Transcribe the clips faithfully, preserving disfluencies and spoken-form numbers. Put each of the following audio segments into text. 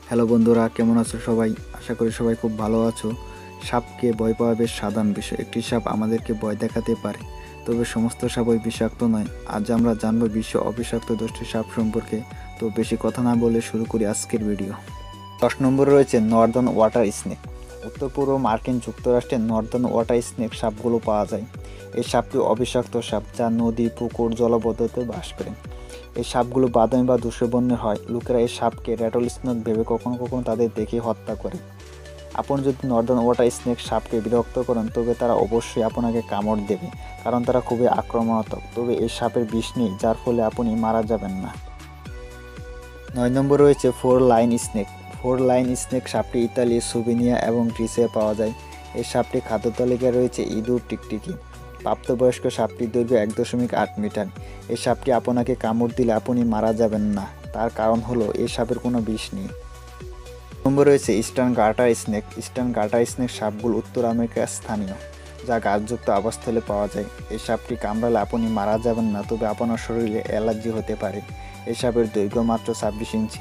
Hello বন্ধুরা, কেমন আছো সবাই? আশা করি সবাই খুব ভালো আছো। সাপকে ভয় পাওয়া বেশ সাধারণ বিষয়। একটি সাপ আমাদেরকে ভয় দেখাতে পারে, তবে সমস্ত সাপই বিষাক্ত নয়। আজ আমরা জানবো বিশ্ব অবিষাক্ত দশটি সাপ সম্পর্কে। তো বেশি কথা না বলে শুরু করি আজকের ভিডিও। দশ নম্বরে রয়েছে নর্দার্ন ওয়াটার স্নেক। উত্তর পূর্ব মার্কিন যুক্তরাষ্ট্রের নর্দার্ন ওয়াটার স্নেক সাপগুলো পাওয়া যায়। এই সাপটি অবিষাক্ত সাপ, যা নদী, পুকুর, জলপদ্ধতিতে বাস করে। এই সাপগুলো বাদামি বা ধূসর বর্ণের হয়। লোকেরা এই সাপকে র্যাটল স্নেক ভেবে কখনো কখনো তাদের দেখে হত্যা করে। আপনি যদি নর্দার্ন ওয়াটার স্নেক সাপকে বিরক্ত করেন, তবে তারা অবশ্যই আপনাকে কামড় দেবে, কারণ তারা খুবই আক্রমণাত্মক। তবে এই সাপের বিষ নেই, যার ফলে আপনি মারা যাবেন না। নয় নম্বর রয়েছে four line snake. Four line snake সাপটি ইতালি, সুভিনিয়া এবং গ্রিসে পাওয়া যায়। এই সাপটি খাদ্য তালিকায় রয়েছে ইঁদুর, টিকটিকি। প্রাপ্তবয়স্ক সাপটির দৈর্ঘ্য এক দশমিক আট মিটার। এই সাপটি আপনাকে কামড় দিলে আপনি মারা যাবেন না, তার কারণ হলো এই সাপের কোনো বিষ নেই। নম্বর রয়েছে eastern garter snake. Eastern garter snake সাপগুলো উত্তর আমেরিকার স্থানীয়, যা গাছযুক্ত আবাসস্থলে পাওয়া যায়। এই সাপটি কামড়ালে আপনি মারা যাবেন না, তবে আপনার শরীরে অ্যালার্জি হতে পারে। এই সাপের দৈর্ঘ্য মাত্র ছাব্বিশ ইঞ্চি।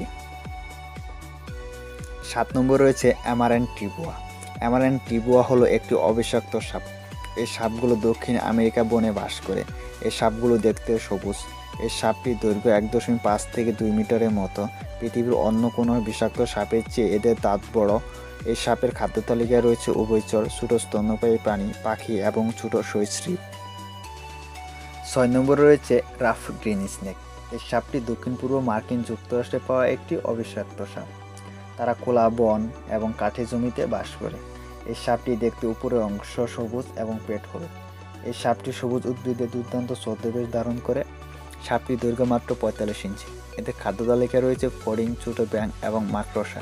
সাত নম্বর রয়েছে অ্যামারেন্ট টিবুয়া। অ্যামারেন্ট টিবুয়া হলো একটি অবিষাক্ত সাপ। এই সাপগুলো দক্ষিণ আমেরিকা বনে বাস করে। এই সাপগুলো দেখতে সবুজ। এই সাপটির দৈর্ঘ্য এক দশমিক পাঁচ থেকে দুই মিটারের মতো। পৃথিবীর অন্য কোনো বিষাক্ত সাপের চেয়ে এদের দাঁত বড়। এই সাপের খাদ্য তালিকায় রয়েছে উভয়চর, ছোট স্তন্যপায়ী প্রাণী, পাখি এবং ছোট সরীসৃপ। ছয় নম্বরে রয়েছে রাফ গ্রিন স্নেক। এই সাপটি দক্ষিণ পূর্ব মার্কিন যুক্তরাষ্ট্রে পাওয়া একটি অবিষাক্ত সাপ। তারা খোলা বন এবং কাঠের জমিতে বাস করে। এই সাপটি দেখতে উপরের অংশ সবুজ এবং পেট হলুদ। এই সাপটি সবুজ উদ্ভিদে দুর্দান্ত ছদ্মবেশ ধারণ করে। সাপটির দৈর্ঘ্য মাত্র পঁয়তাল্লিশ ইঞ্চি। এতে খাদ্য তালিকায় রয়েছে ফড়িং, ছোট ব্যাঙ এবং মাকড়সা।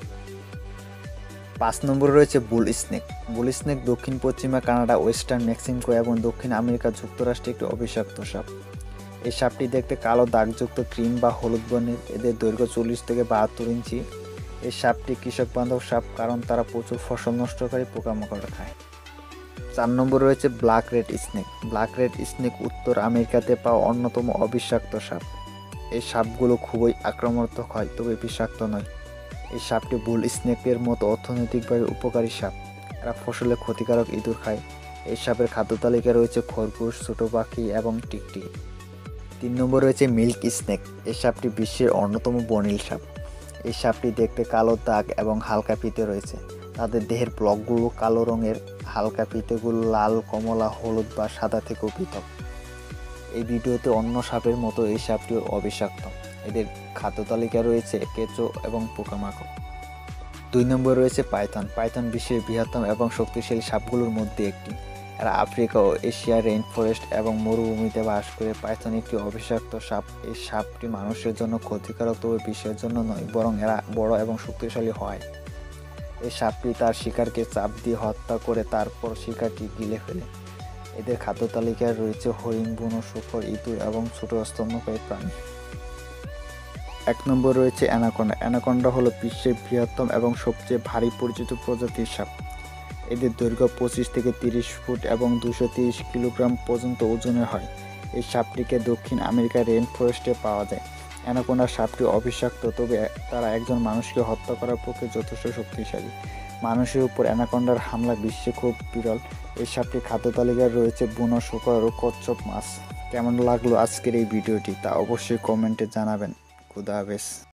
পাঁচ নম্বরে রয়েছে বুল স্নেক। বুল স্নেক দক্ষিণ পশ্চিমা কানাডা, ওয়েস্টার্ন মেক্সিকো এবং দক্ষিণ আমেরিকা যুক্তরাষ্ট্রে একটি অবিষাক্ত সাপ। এই সাপটি দেখতে কালো দাগযুক্ত ক্রিম বা হলুদ বর্ণের। এদের দৈর্ঘ্য চল্লিশ থেকে বাহাত্তর ইঞ্চি। এই সাপটি কৃষক বান্ধব সাপ, কারণ তারা প্রচুর ফসল নষ্টকারী পোকামাকড় খায়। চার নম্বর রয়েছে black red snake. Black red snake উত্তর আমেরিকাতে পাওয়া অন্যতম অবিষাক্ত সাপ। এই সাপগুলো খুবই আক্রমণাত্মক হয়, তবে বিষাক্ত নয়। এই সাপটি বুল স্নেকের মতো অর্থনৈতিকভাবে উপকারী সাপ। এরা ফসলে ক্ষতিকারক ইঁদুর খায়। এই সাপের খাদ্য তালিকায় রয়েছে খরগোশ, ছোট পাখি এবং টিকটিকি। তিন নম্বর রয়েছে মিল্ক স্নেক। এই সাপটি বিশ্বের অন্যতম বর্ণিল সাপ। এই সাপটি দেখতে কালো দাগ এবং হালকা ফিতে রয়েছে। তাদের দেহের ব্লকগুলো কালো রঙের, হালকা ফিতেগুলো লাল, কমলা, হলুদ বা সাদা থেকেও পৃথক। এই ভিডিওতে অন্য সাপের মতো এই সাপটিও অবিষাক্ত। এদের খাদ্য তালিকায় রয়েছে কেঁচো এবং পোকামাকড়। দুই নম্বর রয়েছে পাইথন। পাইথন বিশ্বের বৃহত্তম এবং শক্তিশালী সাপগুলোর মধ্যে একটি। এরা আফ্রিকা ও এশিয়ার রেইন ফরেস্ট এবং মরুভূমিতে বাস করে। পাইথন একটি অবিষাক্ত সাপ। এই সাপটি মানুষের জন্য ক্ষতিকারক, তবে বিশ্বের জন্য নয়, বরং এরা বড় এবং শক্তিশালী হয়। এই সাপটি তার শিকারকে চাপ দিয়ে হত্যা করে, তারপর শিকারটি গিলে ফেলে। এদের খাদ্য তালিকায় রয়েছে হরিণ, বুনো শূকর, ইঁদুর এবং ছোট স্তন্যপায়ী প্রাণী। এক নম্বর রয়েছে অ্যানাকোন্ডা। অ্যানাকোন্ডা হলো বিশ্বের বৃহত্তম এবং সবচেয়ে ভারী পরিচিত প্রজাতির সাপ। এদের দৈর্ঘ্য পঁচিশ থেকে তিরিশ ফুট এবং দুশো তিরিশ কিলোগ্রাম পর্যন্ত ওজনের হয়। এই সাপটিকে দক্ষিণ আমেরিকার রেইন ফরেস্টে পাওয়া যায়। অ্যানাকোন্ডা সাপটি অবিষাক্ত, তবে তারা একজন মানুষকে হত্যা করার পক্ষে যথেষ্ট শক্তিশালী। মানুষের উপর অ্যানাকোন্ডার হামলা বিশ্বে খুব বিরল। এই সাপটির খাদ্য তালিকায় রয়েছে বুনো শূকর ও কচ্ছপ মাছ। কেমন লাগলো আজকের এই ভিডিওটি, তা অবশ্যই কমেন্টে জানাবেন। খুদা হাফেজ।